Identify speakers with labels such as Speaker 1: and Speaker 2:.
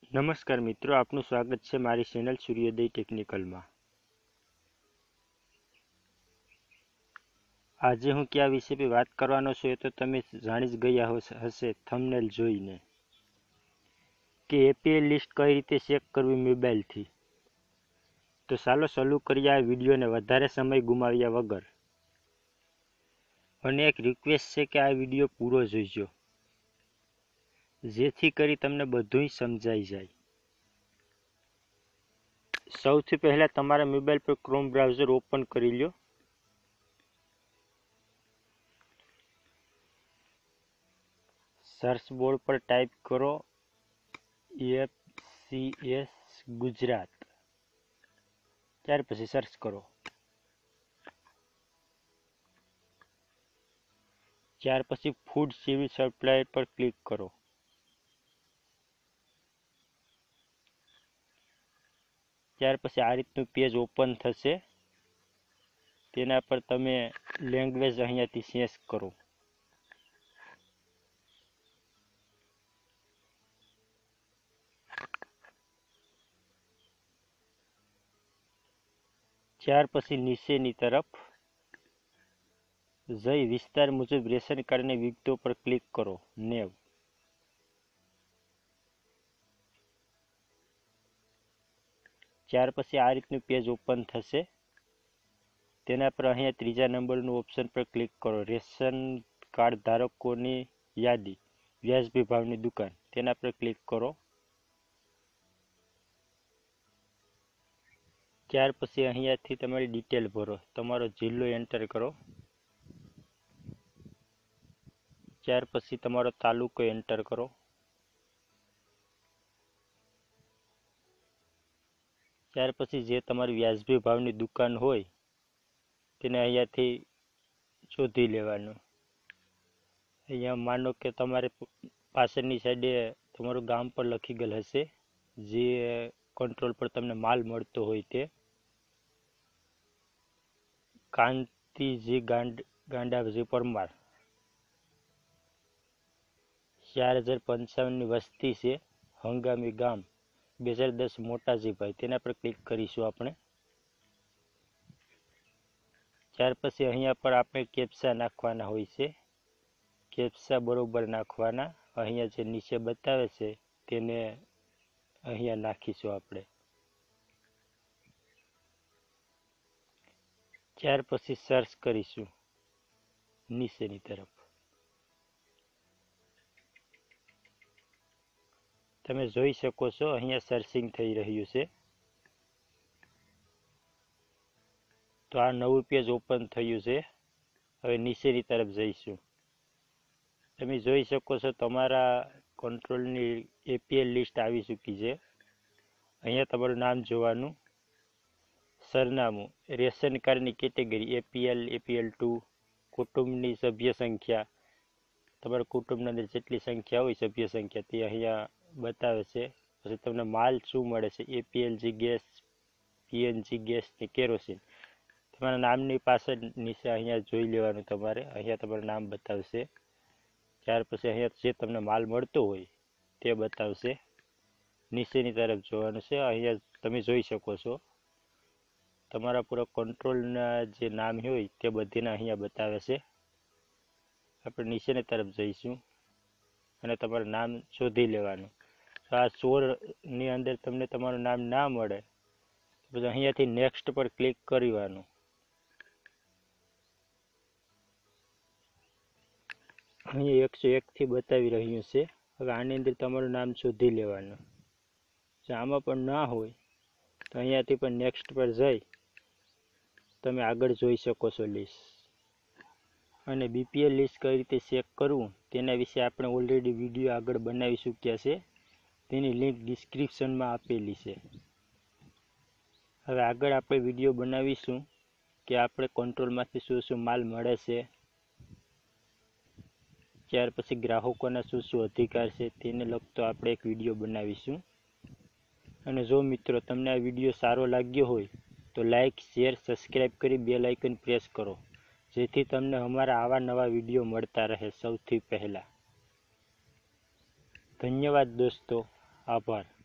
Speaker 1: નમસ્કાર મિત્રો, આપનું સ્વાગત છે મારી ચેનલ સૂર્યોદય ટેકનિકલમાં। આજે હું કયા વિષય પર વાત કરવાનો છું એ તો તમે જાણી જ ગયા હશે થંબનેલ જોઈને, કે એપીએલ લિસ્ટ કઈ રીતે ચેક કરવી મોબાઈલથી। તો ચાલો શરૂ કરીએ આ વિડીયોને વધારે સમય ગુમાવ્યા વગર। અને એક રિક્વેસ્ટ છે કે આ વિડીયો પૂરો જોઈજો, જેથી કરી તમને બધું સમજાઈ જાય। સૌથી પહેલા તમારા મોબાઈલ પર ક્રોમ બ્રાઉઝર ઓપન કરી લો। સર્ચ બોર પર ટાઈપ કરો FCS ગુજરાત, ત્યાર પછી સર્ચ કરો। ત્યાર પછી ફૂડ સિવિલ સપ્લાય પર ક્લિક કરો। ત્યાર પછી આ રીતનું પેજ ઓપન થશે, તેના પર તમે લેંગ્વેજ અહીંયાથી ચેન્જ કરો। ત્યાર પછી નીચેની તરફ જઈ વિસ્તાર મુજબ રેશન કાર્ડની વિગતો પર ક્લિક કરો, નેવ। ત્યાર પછી આ રીતનું પેજ ઓપન થશે, તેના પર અહીંયા ત્રીજા નંબરનું ઓપ્શન પર ક્લિક કરો, રેશન કાર્ડ ધારકોની યાદી, વ્યાજબી ભાવની દુકાન, તેના પર ક્લિક કરો। ત્યાર પછી અહીંયાથી તમારી ડિટેલ ભરો, તમારો જિલ્લો એન્ટર કરો। ત્યાર પછી તમારો તાલુકો એન્ટર કરો। ત્યાર પછી જે તમારી વ્યાજબી ભાવની દુકાન હોય તેને અહીંયાથી શોધી લેવાનું। અહીંયા માનો કે તમારે પાછળની સાઈડે તમારું ગામ પર લખી ગયેલ હશે, જે કંટ્રોલ પર તમને માલ મળતો હોય તે। કાંતિજી ગાંડાજી પરમાર, 4055ની વસ્તી છે, હંગામી ગામ, 2010 મોટાજીભાઈ, તેના પર ક્લિક કરીશું આપણે। ત્યાર પછી અહીંયા પર આપણે કેપ્ચા નાખવાના હોય છે, કેપ્ચા બરોબર નાખવાના। અહીંયા જે નીચે બતાવે છે તેને અહીંયા નાખીશું આપણે। ત્યાર પછી સર્ચ કરીશું નીચેની તરફ। તમે જોઈ શકો છો અહીંયા સર્ચિંગ થઈ રહ્યું છે। તો આ નવું પેજ ઓપન થયું છે, હવે નીચેની તરફ જઈશું। તમે જોઈ શકો છો તમારા કંટ્રોલની એપીએલ લિસ્ટ આવી ચૂકી છે। અહીંયા તમારું નામ જોવાનું, સરનામું, રેશન કાર્ડની કેટેગરી એપીએલ, APL2, કુટુંબની સભ્ય સંખ્યા, તમારા કુટુંબની અંદર જેટલી સંખ્યા હોય સભ્ય સંખ્યા તે અહીંયા બતાવે છે। પછી તમને માલ શું મળે છે, APLG ગેસ, PNG ગેસ ને કેરોસીન। તમારા નામની પાછળ નીચે અહીંયા જોઈ લેવાનું, તમારે અહીંયા તમારું નામ બતાવશે। ત્યાર પછી અહીંયા જે તમને માલ મળતો હોય તે બતાવશે। નીચેની તરફ જોવાનું છે, અહીંયા તમે જોઈ શકો છો તમારા પૂરા કંટ્રોલના જે નામ હોય તે બધીના અહીંયા બતાવે છે। આપણે નીચેની તરફ જઈશું અને તમારું નામ શોધી લેવાનું। તો આ 16ની અંદર તમને તમારું નામ ના મળે પછી અહીંયાથી નેક્સ્ટ પર ક્લિક કરવાનું। અહીંયા 101થી બતાવી રહ્યું છે, હવે આની અંદર તમારું નામ શોધી લેવાનું। જો આમાં પણ ના હોય તો અહીંયાથી પણ નેક્સ્ટ પર જઈ તમે આગળ જોઈ શકો છો લિસ્ટ। અને બીપીએલ લિસ્ટ કઈ રીતે ચેક કરવું તેના વિશે આપણે ઓલરેડી વિડીયો આગળ બનાવી ચૂક્યા છે, તેની લિંક ડિસ્ક્રિપ્શનમાં આપેલી છે। હવે આગળ આપણે વિડીયો બનાવીશું કે આપણે કંટ્રોલમાંથી શું શું માલ મળે છે, ત્યાર પછી ગ્રાહકોના શું શું અધિકાર છે તેને લગતો આપણે એક વિડીયો બનાવીશું। અને જો મિત્રો તમને આ વિડીયો સારો લાગ્યો હોય તો લાઈક, શેર, સબસ્ક્રાઈબ કરી બેલ આઇકન પ્રેસ કરો, જેથી તમને અમારા આવા નવા વિડીયો મળતા રહે સૌથી પહેલા। ધન્યવાદ દોસ્તો, આભાર।